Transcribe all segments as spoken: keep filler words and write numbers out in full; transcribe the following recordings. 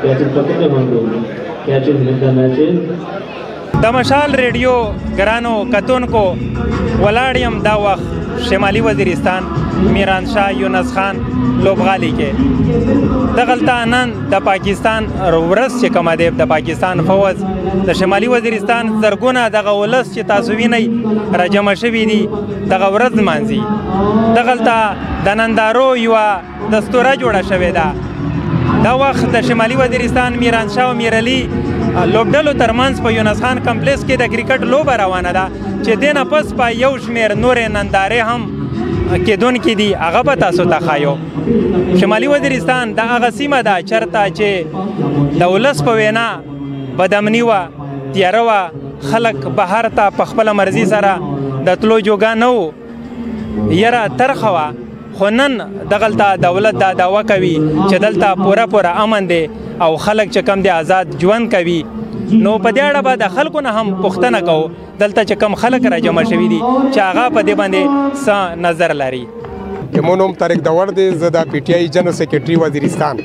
catches Pakinda Hongo, catches Linda matches. د مشال ریډیو ګرانو کتونکو ولاړ یم دا وخت شمالي وزیرستان میرانشاه یونس خان لوبغالي کې دغلته نن د پاکستان ورځ چې کومه دی د پاکستان فوج د شمالي وزیرستان زرګونه دغه ولس چې تاسو وینئ راجمع شوي دي دغه ورځ لمانځي دغلته د نندارو یوه دستوره جوړه شوې ده دا وخت د شمالي وزیرستان میرانشاه او میرعلي لوبډلو ترمنځ په یونس خان کمپلیکس کې د کرکټ لوبه روانه ده چې دې نه پس په یو شمېر نورې نندارې هم کېدونکي دي هغه به تاسو ته ښایو شمالي وزیرستان د هغه سیمه ده چېرته چې د ولس په وینا بدامني وه تیاره وه خلک بهر ته په خپله مرضي سره د تلو جوګه نه و یره ترخه وه خو نن دغلته دولت دا دعوه کوي چې دلته پوره پوره امن دی او خلک چې کم دی آزاد ژوند کوي نو په دې اړه به د خلکو نه هم پوښتنه کوو دلته چې کم خلک راجمع شوي دي چې هغه په دې باندې څه نظر لري. زما نوم طارق داور دی، زه د پی ټي آی جنرال سیکرټري وزیرستان.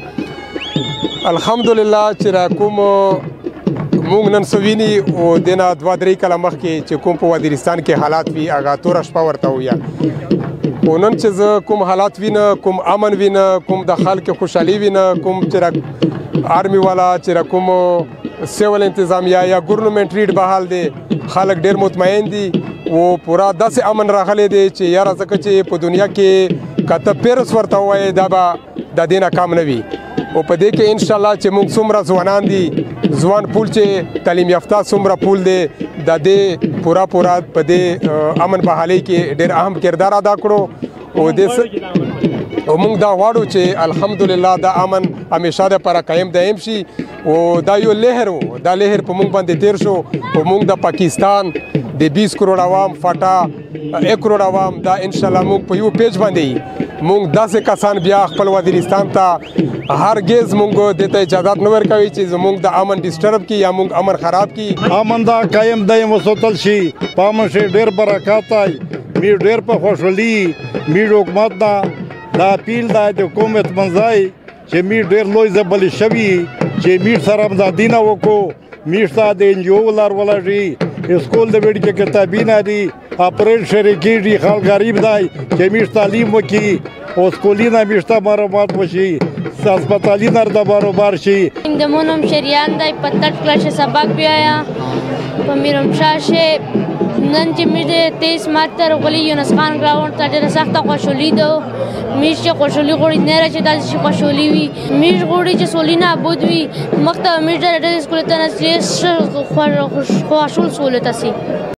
الحمدلله چې را کوم موږ نن څه ویني او دې نه دوه درې کاله مخکې چې کوم په وزیرستان کې حالات وي هغه توره شپه ورته وویل خو نن چې زه کوم حالات وینه کوم امن وینه کوم د خلک خوشحالي وینه کوم چې آرمی والا چې کوم سیول انتظامیه یا ګورنمنټ ریډ بحال دی خلک ډېر مطمئن دي او پورا داسې امن راغلی دی چې یاره ځکه چې په دنیا کې که ته پیرس ورته ووایې دا به د دې نه کم نه وي او په دې کې انشاءالله چې موږ څومره ځوانان دي ځوان پول چې تعلیم یافته څومره پول دی د دې پورا پورا په دې امن بحالۍ کې ډېر اهم کردار ادا کړو او دې او موږ دا غواړو چې الحمدلله دا امن همیشه دپاره قایم دایم شي او دا یو لهر و دا لهر په موږ باندې تیر شو او موږ د پاکستان د بیس کروڑ عوام فاټا یک کروڑ عوام دا انشاءالله موږ په یو پیج باندې موږ داسې کسان بیا خپل وزیرستان ته هرگز موږ دې ته اجازت نه ورکوي چې زموږ د امن ډسټرب کړي یا موږ امن خراب کړي. امن دا قایم دایم وساتل شي په امن شي ډېر برکات دی میر ډېر په خوشحالي میر حکومت دا دا اپیل دا د حکومت منځای چې میر ډېر لوی ځبلې شوي چې میر سره همدردي نه وکړو میر ته د ان جي او لار ولږي اسکول د ویډ کې کتابونه دي اپریل شری کېږي خلک غریب دی چې میر تعلیم وکړي او سکولونه میر ته معلومات وشي هسپتالونه د برابر شي. د مونم شریان دی په تټ کلاس سبق بیایا په میرمشاه شه نن چې مې تیس ماته راغلی یونس خان ګراوند ته ډېره سخته خوشحالي ده میر چې خوشحالي غواړي نه را چې داسې خوشحالي وي میر غواړي چې سولي نابود وي مخ ته میر ډېر ډېر سکول ته نه خوشحال سولې ته سي.